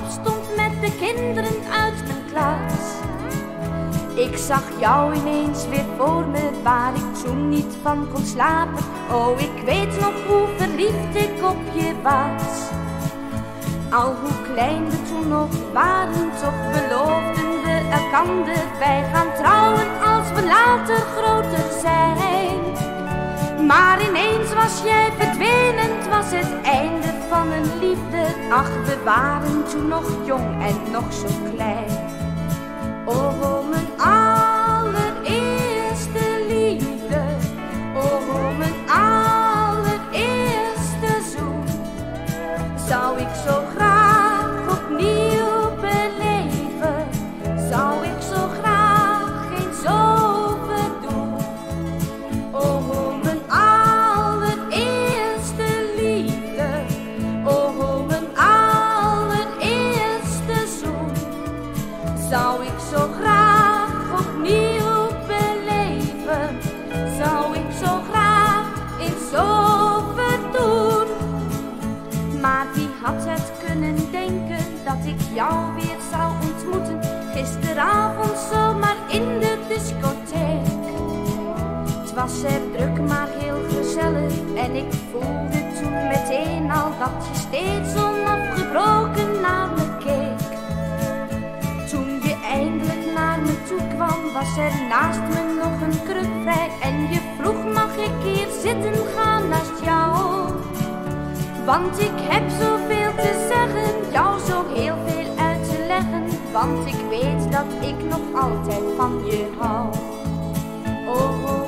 opstond met de kinderen uit mijn klas. Ik zag jou ineens weer voor me, waar ik toen niet van kon slapen. Oh, ik weet nog hoe verliefd ik op je was. Al hoe klein we toen nog waren, toch beloofden we elkander. Wij gaan trouwen als we later groter zijn. Maar ineens was jij verdwenen, het was het einde van een liefde. Ach, we waren toen nog jong en nog zo klein. Oh, mijn allereerste liefde. Oh, mijn allereerste zoen. Zou ik zo graag opnieuw beleven. Zou ik zo graag eens overdoen. Oh, mijn allereerste liefde. Oh, mijn allereerste zoen. Zou ik zo graag opnieuw beleven. Zou ik zo graag eens overdoen. Maar wie had het kunnen denken dat ik jou weer zou ontmoeten? Gisteravond zomaar in de discotheek. Het was er druk maar heel gezellig. En ik voelde toen meteen al dat je steeds onafgebroken naar me keek. Toen je eindelijk naar me toe kwam, was er naast me nog een kruk vrij. En je vroeg, mag ik hier zitten gaan naast jou? Want ik heb zoveel te zeggen, jou zo heel veel uit te leggen. Want ik weet dat ik nog altijd van je hou. Oh,